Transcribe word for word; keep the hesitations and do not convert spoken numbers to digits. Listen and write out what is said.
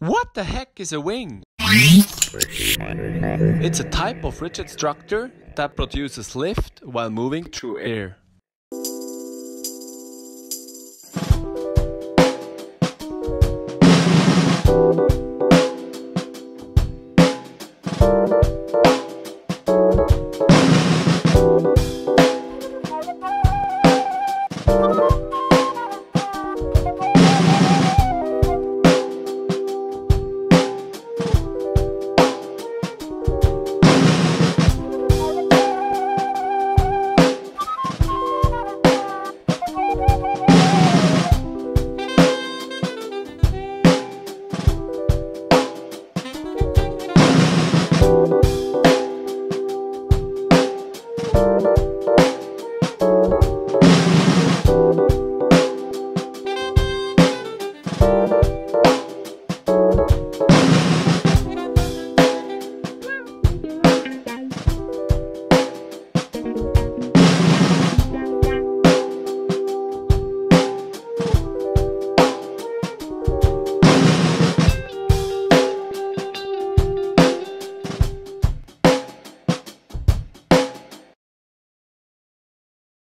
What the heck is a wing? It's a type of rigid structure that produces lift while moving through air. Thank you.